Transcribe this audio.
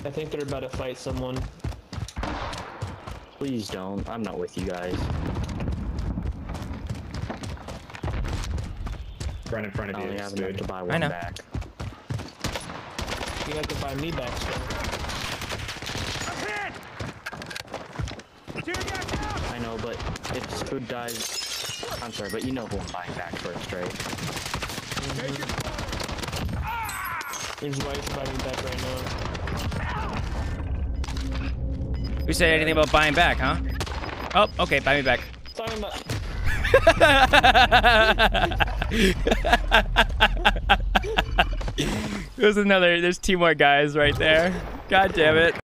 I think they're about to fight someone. Please don't. I'm not with you guys. Right in front of I you. only have Dude. enough to buy I one know. back. You have to buy me back still. I know, but if Spood dies... I'm sorry, but you know who I'm buying back first, right? Here's why you should buy me back right now. Who said anything about buying back, huh? Oh, okay, buy me back. Buy me back. There's 2 more guys right there. God damn it.